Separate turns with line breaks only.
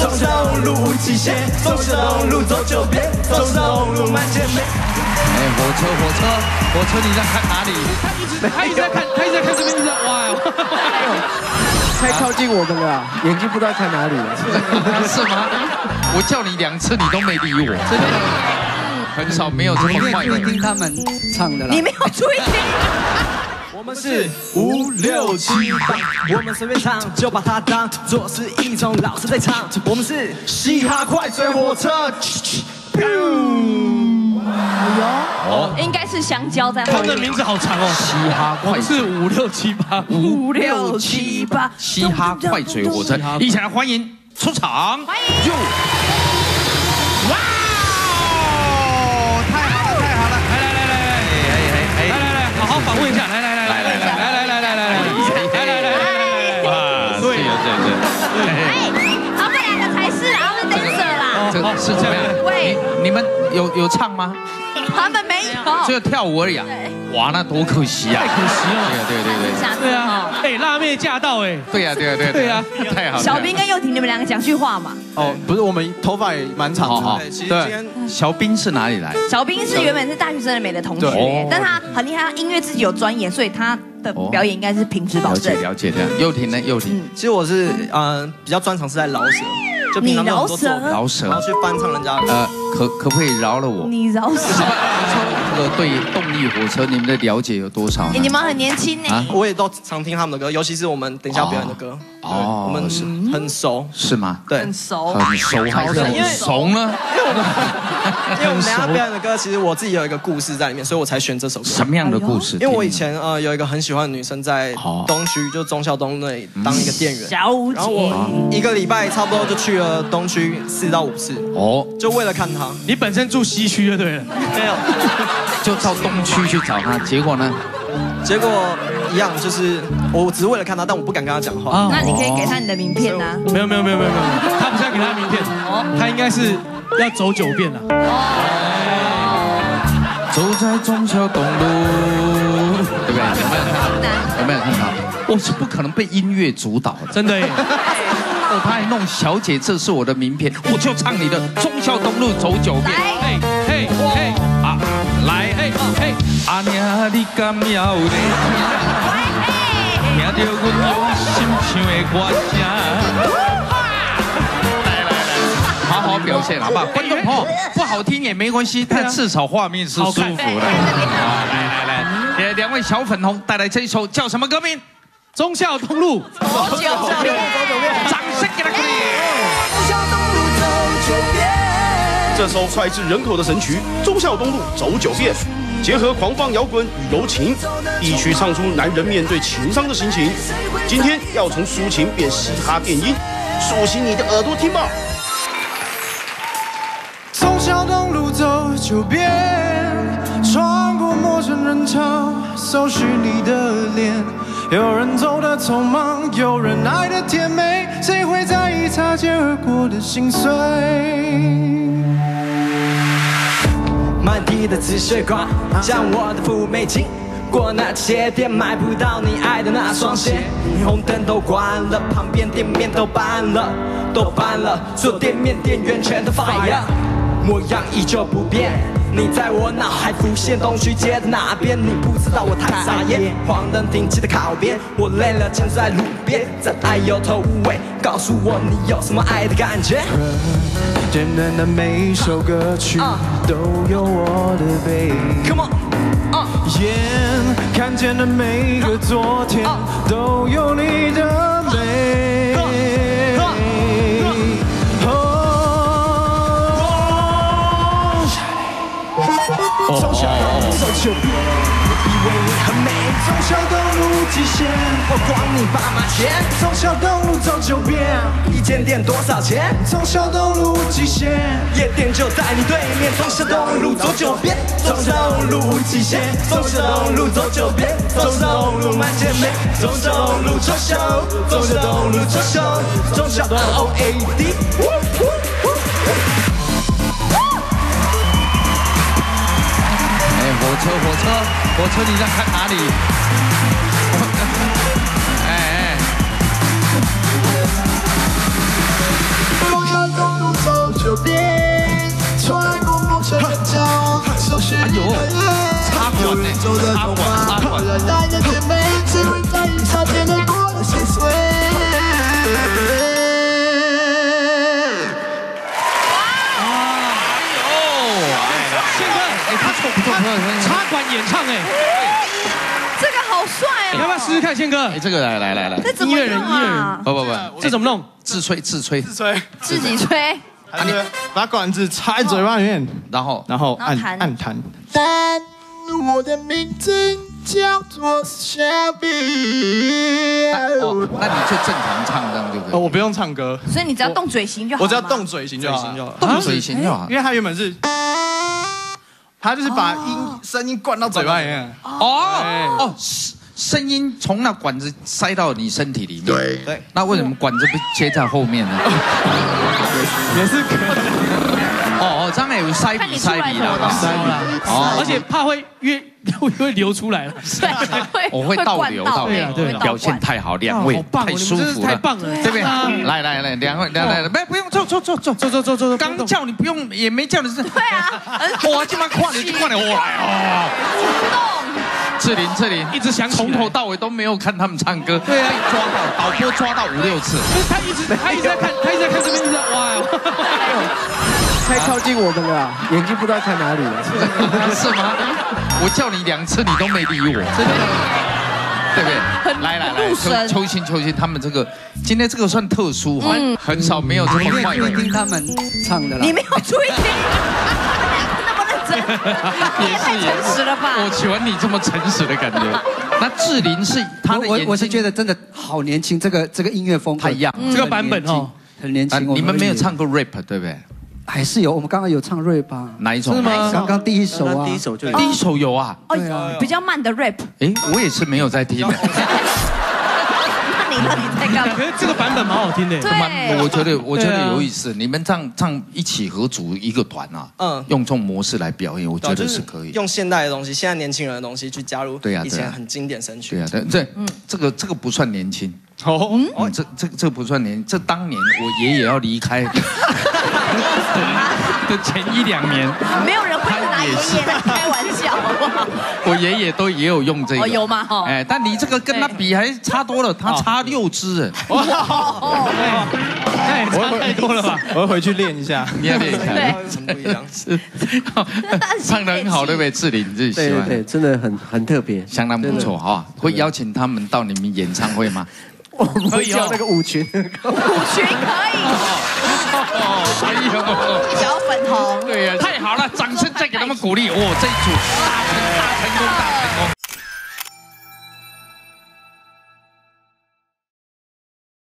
忠孝东路无极限，忠孝东路走九遍，忠孝东路满街美。
哎，火车，你在看哪里？
他一直在看这边，一直在挖呀。
太靠近我们了，眼睛不知道看哪里了。
是吗？我叫你2次，你都没理我，真的很少没有这么坏的。
听他们唱的啦。
你没有注意听。
我们是5、6、7、8，我们随便唱就把它当作是一种老师在唱。我们是嘻哈快嘴火车。
哦，应该是香蕉在后面。
他们的名字好长哦，
嘻哈快嘴，
是5、6、7、8，
5、6、7、8，
嘻哈快嘴火车，一起来欢迎出场。
欢迎。
哇！太好了！
来，好好访问一下，来，
哇，对，
哎，他们2个才是他们 dancer 啦。
这是这样。
喂，
你们有唱吗？
他们没有，
只有跳舞而已啊！哇，那多可惜啊！
太可惜了。
对，
对啊，哎，辣妹驾到哎。
对啊，太好了。
小兵跟佑廷，你们2个讲句话嘛。
哦，不是，我们头发也蛮长的。
对，小兵是哪里来？
小兵是原本是大学生的美的同学，但他很厉害，他音乐自己有钻研，所以他的表演应该是品质保证。
了解这样。佑廷呢？佑廷，
其实我是比较专长是在饶舌，就平常都很多作品
饶舌，
然后去翻唱人家的。
可不可以饶了我？
你饶舌。
这个对动力火车你们的了解有多少？
你们很年轻呢。
我也都常听他们的歌，尤其是我们等一下表演的歌。哦，我们很熟。
是吗？
对，
很熟。
很熟还是很熟呢？
因为我们等下表演的歌，其实我自己有一个故事在里面，所以我才选这首歌。
什么样的故事？
因为我以前有一个很喜欢的女生在东区，就忠孝东那里当一个店员。
小姐。
然后我1个礼拜差不多就去了东区4到5次。哦。就为了看她。
你本身住西区就对了。
没有。
就到东区去找她，结果呢？
结果一样，就是我只是为了看她，但我不敢跟她讲话。
那你可以给她你的名片啊。
没有，他不是要给他名片，他应该是要走9遍了。
走在忠孝东路，对不对？有没有看到？我是不可能被音乐主导的，
真的耶。
哦，他还弄小姐，这是我的名片，我就唱你的忠孝东路走9遍。嘿，啊，来，嘿，阿娘你敢要嘞？听到阮用心唱的歌声。好好表现，好不好？观众朋友不好听也没关系，但至少画面是舒服的。来，2位小粉红带来这一首叫什么歌名？
忠孝东路
走9遍，
掌声给他鼓励。
忠孝东路走9遍。
这首脍炙人口的神曲《忠孝东路走9遍》，结合狂放摇滚与柔情，一曲唱出男人面对情伤的心情。今天要从抒情变嘻哈电音，竖起你的耳朵听吧。
忠孝东路走9遍，穿过陌生人潮，搜寻你的脸。有人走得匆忙，有人爱得甜美，谁会在意擦肩而过的心碎？
满地的紫水光，像我的富美经过那些店，买不到你爱的那双鞋。霓虹灯都关了，旁边店面都搬了，所有店面店员全都 fire， 模样依旧不变。你在我脑海浮现，东区街的哪边？你不知道我太傻眼。黄灯停骑的靠边，我累了站在路边，真爱有头无尾，告诉我你有什么爱的感觉。
简单的每一首歌曲都有我的背影。
Come on，
眼看见的每一个昨天都有你的美。忠孝东路走9遍，以为你很美。忠孝东路极限，我光你爸妈钱。忠孝东路走9遍，一间店多少钱？忠孝东路极限，夜店就在你对面。忠孝东路走9遍，忠孝东路极限。忠孝东路走9遍，忠孝东路满街美。忠孝东路走秀，忠孝东路走秀，忠孝东 OAD。
火车，你在看哪里？哎。
9遍，从来不梦想的骄傲，熟悉你的脸，有人走的童话，原来的甜美，只会在意擦肩而过的心碎。
插管演唱哎，
这个好帅哦！
你要不要试试看，宪哥？
哎，这个来，
这怎么弄啊？
不，
这怎么弄？
自吹，
自己吹。
你把管子插在嘴巴里面，
然后
按弹。
但我的名字叫做小比。
哦，那你就正常唱这样就可以。
我不用唱歌，
所以你只要动嘴型就好。
我只要动嘴型就好，
动嘴型就好。
因为他原本是，他就是把声音灌到嘴巴里面。
哦，声音从那管子塞到你身体里面。对，那为什么管子不接在后面呢？
也是可以。
这样有塞鼻的，
而且怕会流出来了。
我会倒流，对，表现太好，两位太舒服了，
太棒了，
这边来，两位，不用坐，刚叫你不用，也没叫你是。
对啊，
我今晚跨你，哇哦！志玲，一直想从头到尾都没有看他们唱歌，对啊，抓到导播抓到5、6次，
他一直在看这边，一直哇，
太靠近我们了，眼睛不知道看哪里了，
是吗？我叫你2次你都没理我，真的，对不对？来，秋心，他们这个今天这个算特殊哈，很少没有这么快的。
听他们唱的啦，
你没有注意听。你也太诚实了吧！
我喜欢你这么诚实的感觉。那志玲是她的眼睛，
我是觉得真的好年轻，这个音乐风
太一样，
这个版本哦
很年轻。
你们没有唱过 rap 对不对？
还是有，我们刚刚有唱 rap 啊。
哪一种？
是吗？
刚刚第一首啊，
第一首有啊。
哦，比较慢的 rap。
哎，我也是没有在听。
那你到底在干嘛？
可是这个版本蛮好听的。
对，
我觉得有意思。你们唱一起合组一个团啊，用这种模式来表演，我觉得是可以。
用现代的东西，现在年轻人的东西去加入以前很经典神曲。
对，这个不算年轻。这个不算年，这当年我爷爷要离开的前1、2年，
没有人会拿爷爷来开玩笑，好不好？
我爷爷也有用这个，
有吗？
哎，但你这个跟他比还差多了，他差6支
哇，差太多了吧？
我要回去练一下，
你要练一下，
很不一样，
唱得很好，对不对？志玲自己喜欢，
对，真的很特别，
相当不错哈。会邀请他们到你们演唱会吗？
我们会叫那个舞群，
可以。
哎呦，
小粉红，
对呀，太好了，掌声再给他们鼓励。这一组大成功。